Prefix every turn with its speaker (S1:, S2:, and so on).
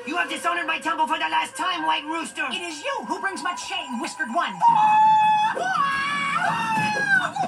S1: You have dishonored my temple for the last time, White Rooster!
S2: It is you who brings much shame, Whiskered One!